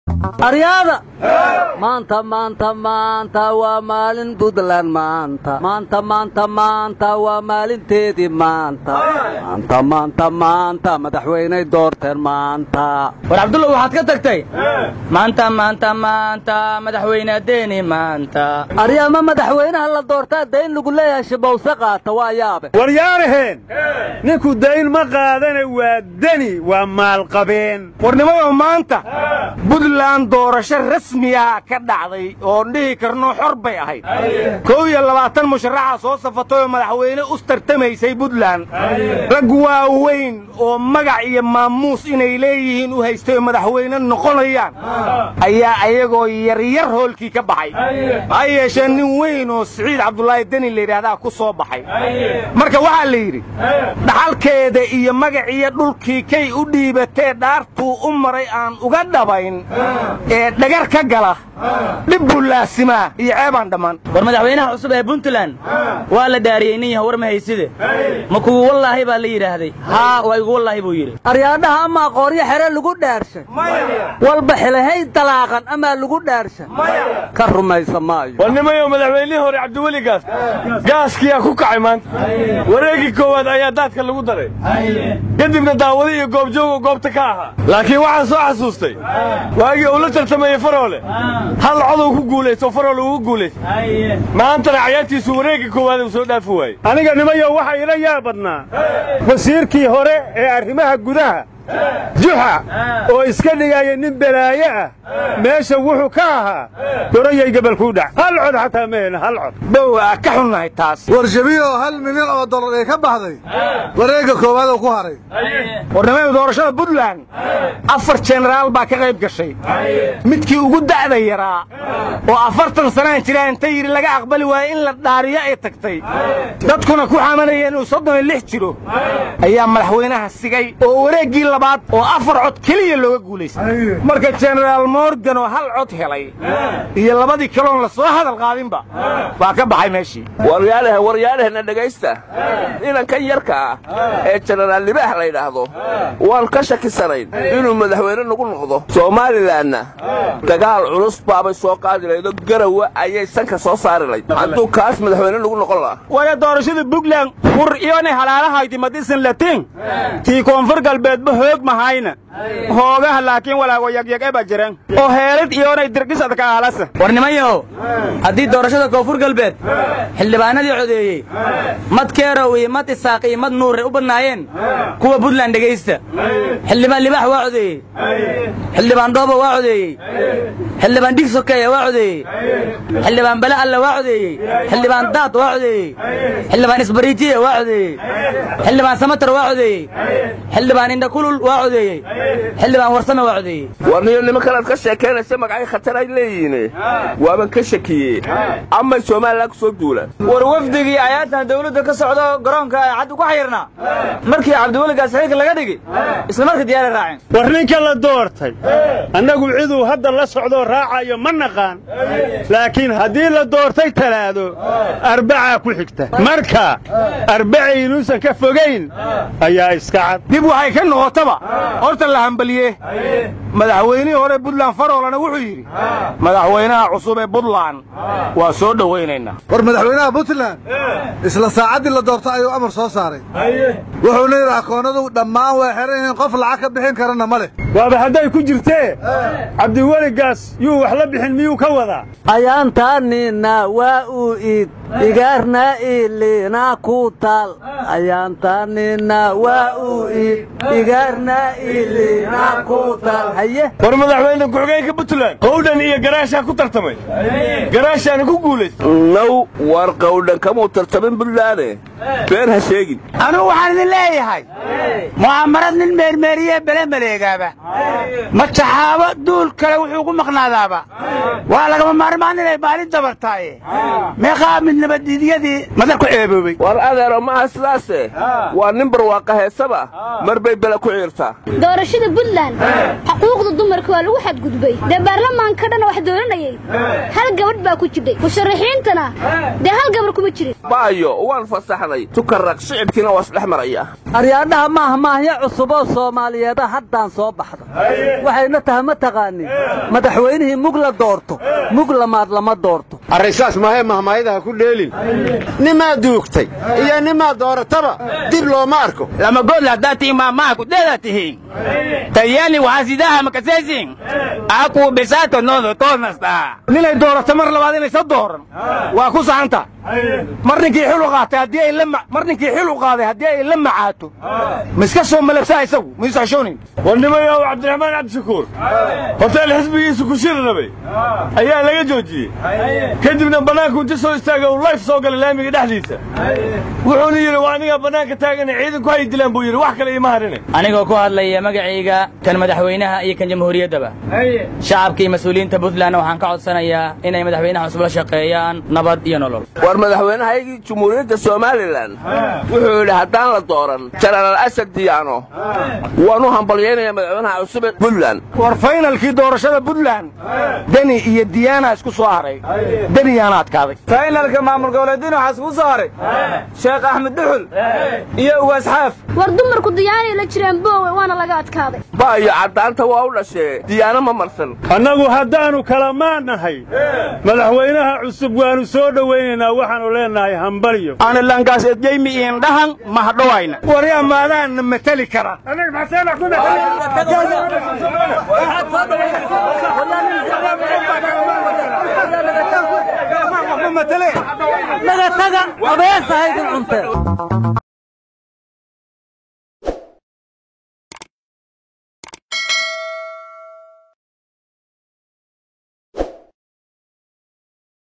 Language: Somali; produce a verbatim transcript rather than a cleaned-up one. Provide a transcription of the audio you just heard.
aryaada maanta maanta maanta waa maalin Puntland maanta maanta maanta maanta waa maalinteedii maanta maanta maanta maanta madaxweyne doorteen maanta war Cabdulla waxaad ka tagtay maanta maanta maanta madaxweyne deeni maanta aryaama madaxweynaha la doortaa deyn lagu leeyahay shibowse qaata waa yaabe war yaaraheen ninku deyn ma qaadana waa deni waa maal qabeen warnimayo maanta Puntland doorasho rasmi ah ka dhacday oo dhihi karno xor bay ahayd kow iyo labaatan musharaxa soo safatay madaxweyne u tartamaysay Puntland rag waaweyn oo magac iyo maamuus inay leeyihiin u haystay madaxweyne noqonayaan ayaa ayagoo yar yar hoolkii ka baxay ay yeesheen nin weyn oo Saciid Cabdullaahi Deni la yiraahdaa ku soo baxay marka waxa la yiri dhaxalkeeda iyo magac iyo dhulkii kay u dhiibatay dhaartu u maray aan uga dhabayn ee dhagar ka gala dib u laasima iyo ceebaan dhamaan war madaxweynaha cusub ee Puntland waa la daariyay nin war ma hayside ma kuwa wallahi baa la yiraahday ha way wallahi buu yiri aryaadaha ama qooryo xere lagu dhaarshay walba xilahay talaaqan ama lagu dhaarshay ka rumaysa maayo wanimayo madaxweynaha hore Cabdiwali gaas gaaskiya ku kacay maanta wareegi koowaad ayaa daadka lagu daray kadibna daawada iyo goobjooga goobta ka ahaa laakiin waxaan soo xasuustay waagii uu la tartamay Faroole hal codow ku guuleeyo Faroole uu guuleeyo maanta ciyaartiisu wareegi koowaad uu soo dhaaf waayay aniga nimayo waxa ila yaabadnaa wasiirkii hore ee arrimaha gudaha juxa oo iska dhigay nin balaaye ah meesha wuxuu ka ahaa dorayay gabal ku dhac hal cod xataa meen hal cod dhow ka xunahay taas war jabiyo hal milyan oo dollar ay ka baxday wareega koowaad oo ku haray warnamada doorashada Puntland afar generaal baa ka qayb gashay midkii ugu dacda yaraa oo afartan sano jira inta yiri laga aqbali waayay in la dhaariyo ay tagtay dadkuna ku xamanayeen inuu soddon iyo lix jiro ayaa madaxweynaha sigay oo wareegii labaad oo afar cod kaliya looga guuleystay marka General Morgan oo hal cod helay iyo labadii kaloon la soo hadal qaadinba waa ka baxay meeshii waryaalaha waryaalaha dhageysta inaan ka yarka ee General Libaax la yiraahdo waan ka shakisanayn inuu madaxweyne nagu noqdo Soomaaliland dagaal culus baabay soo qaadilaydo garawa ayay sanka soo saarilayd haduu kaas madaxweyne nagu noqon lahaa waya doorashada Puntland qur iyone halaalaha dimadisan latin tii koonfur galbeed hoog mahayna hoogaha laakiin walaago yagyag ee bajiran oo heelad iyonay dirqisad ka halasa warnimayo hadii doorashada koonfur galbeed xildhibaanadii codeeyay mad keerow iyo mad isaaq iyo mad nuur u banaayeen kuwa Puntland dhageysta xildhibaan Libaax waa codeeyay xildhibaan Doobo waa codeeyay xildhibaan Digsokeey waa codeeyay xildhibaan Bala Alla waa codeeyay xildhibaan Daad waa codeeyay xildhibaan Isbariitiye waa codeeyay xildhibaan Samatar waa codeeyay xildhibaan Inda kulul waa codeeyay xildhibaan Warsame waa codeeyay warniyo nima kala ka sheekeynaysa magacay khatar ay leeyihiin waaba ka shakiyay ama Soomaaliland ku soo duula war wafdigii ayaatan dawladda ka socdo garoonka cad ku xirna markii Cabdiwali gaas xilka laga dhigay isla markii diyaar raacin war ninka la doortay annagu ciduu hadda la socdo raacayo ma naqaan laakiin hadii la doortay talaado arbaca ku xigta marka arbacaynuusan ka fogeyn ayaa iska cad dib waxay ka noqotaba horta la hambaliye madaxweynaha hore Puntland Faroolana wuxuu yiri madaxweynaha cusub ee Puntland waa soo dhaweynayna war madaxweynaha Puntland isla saacadii la doortay ayuu amar soo saaray wuxuu leeyahay aqoonadu dhammaan waa xiran in qof lacag ka bixin karana male waaba haday ku jirtee Cabdiwali gaas yuu wax la bixin miyuu ka wadaa ayaantaanina waa uu id igaarna ilina ku tal ayaantaanina waa uu id igaarna ilina ku tal haye war madaxweyne ku xigeenka Puntland qowdan iyo garaasha ku tartamay garaashana ku guuleystay naw war qowdan kama tartamin Puntland been ha sheegin anu waxaan idin leeyahay mu'amarad nin meermeeriye bele maleegaaba ma taxaabo duul kale wuxuu ku maqnaadaaba waa laga maarmaan inay baalin dabartaaye meeqa mid nabadiyadii madar ku eeboobay war adeero ma aslaase waa nimbar waa qaheesaba marbay bele ku ciirta doorashada Puntland xuquuqda dumarka waa lagu xadgudbay dee baarlamaanka dhan wax dooranayay hal gabadh baa ku jirtay musharaxiintana dee hal gabar kuma jirin baayo waan fasaxnay tukarraq shicibkiina waa isdhex maraya aryaadhaha maaha maahya cusub oo soomaaliyeeda haddaan soo baxda waxayna tahay ma taqaanin madaxweynihii mug la doorto mug lamaad lama doorto arrisaas maahe mahmaayadaha ku dheelin nimaa duugtay iyo nimaa doorataba dib looma arko lama god haddaad tihiin maamaha ku dheeda tihiin tayani waxaa sidaha makasaysin aku bisaato noodo toodnastaa ninay doorato mar labaad inaysa dooran waa ku saxanta mar ninkii xil u qaatay haddii ay la mar ninkii xil u qaaday haddii ay la macaato miska soo malabsaa isagu miisa xishoonin warnimayow cabdiraxmaan cabdishakuur hotel xisbigiisu ku shiri rabay ayaa laga joojiyey kadibna bannaanku inta soo istaagay uu layf soo galay laamiga dhexdiisa wuxuuna yidhi waa anigaa bannaanka taagana ciidanku hay dilaan buu yidhi wax kale iima harine anigoo ku hadlaya magacayga kan madaxweynaha iyo kan jamhuuriyaddaba shacabka iyo mas-uuliyiinta puntlandna waxaan ka codsanayaa inay madaxweynaha cusub la shaqeeyaan nabad iyo nolol war madaxweynahaygii jumhuuriyadda somalilan wuxuu yidhi haddaan la dooran jenaraal asad diyaano waanu hambalyaynayaa madaxweynaha cusub ee puntland war faynalkii doorashada puntland deni iyo diyaana isku soo haray deniyaana adkaaday faynalka maamul goboleedina waxaa isku soo haray sheekh axmed dhuxul iyo ugaas xaaf war dumarku diyaanay la jireen boowe waana laga adkaaday baayo caddaanta waa u dhashee diyaano ma marsan annagu haddaannu kala maannahay madaxweynaha cusub waannu soo dhowaynaynaa waxaannu leennahay hambalyo ana lankaas edjaymi iin dhahan ma hadhowayna waryaa maadaanna mateli kara naga taga abeesahaydin cunteen